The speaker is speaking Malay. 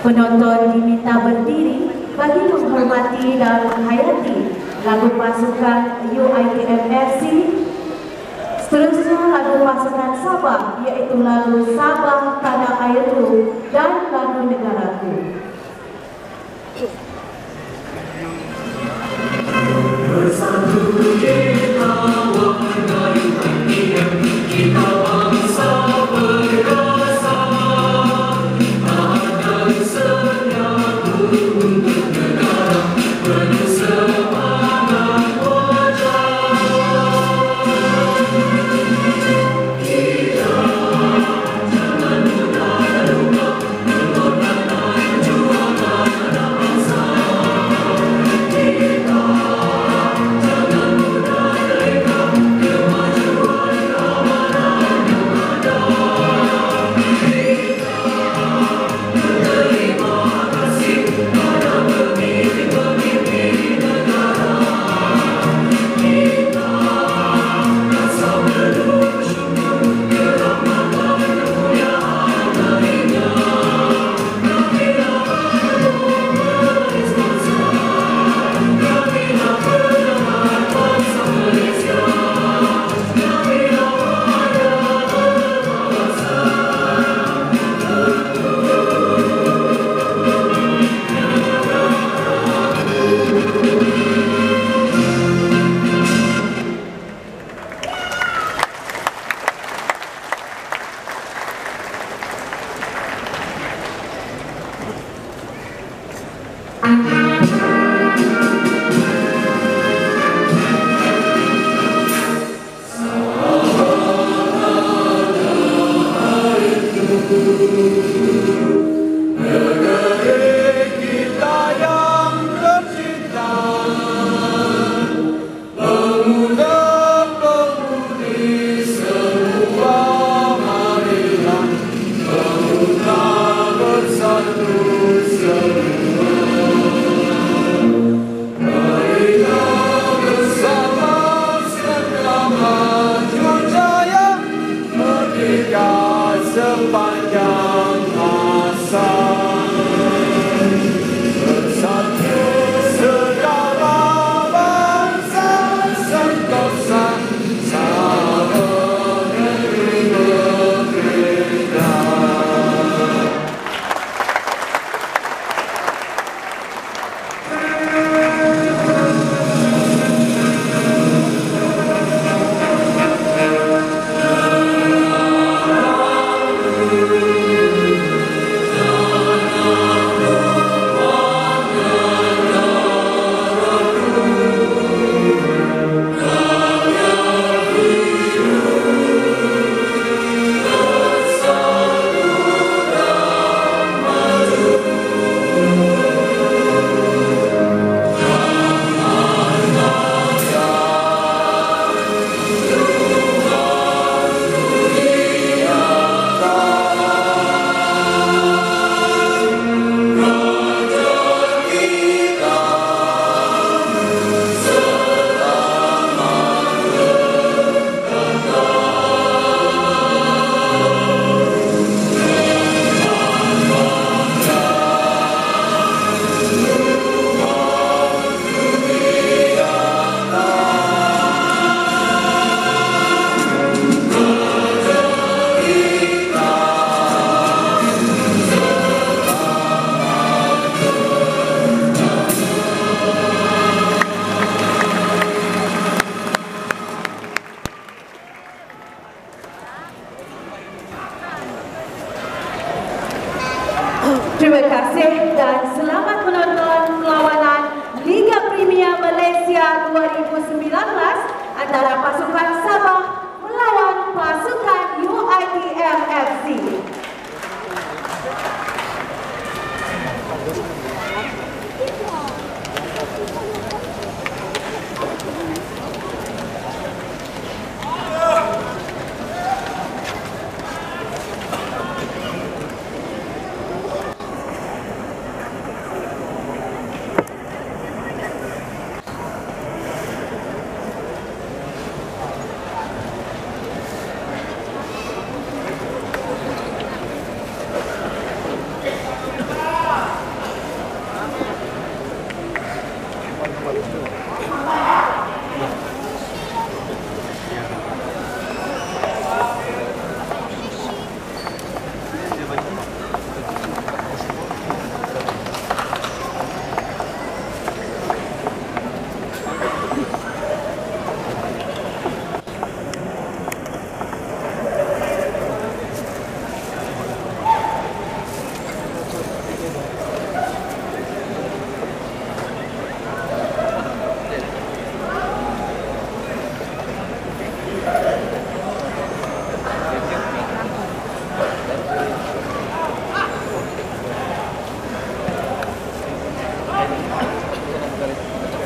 Penonton diminta berdiri bagi menghormati dan menghayati lagu pasukan UiTM FC. Seterusnya lagu pasukan Sabah iaitu lagu Sabah Tanah Airku dan lagu Negaraku. Bersatu kita warnai hatinya, kita bangsa perkasa, tahan senyap untuk negara, penuh semangat wajah. Kita jangan mudah terluka, mengorbankan perjuangan anak bangsa. Kita sepanjang masa, bersatu segala bangsa sentosa, sama negeri merdeka. Terima kasih dan selamat menonton perlawanan Liga Premier Malaysia 2019 antara pasukan Sabah melawan pasukan UiTM FC.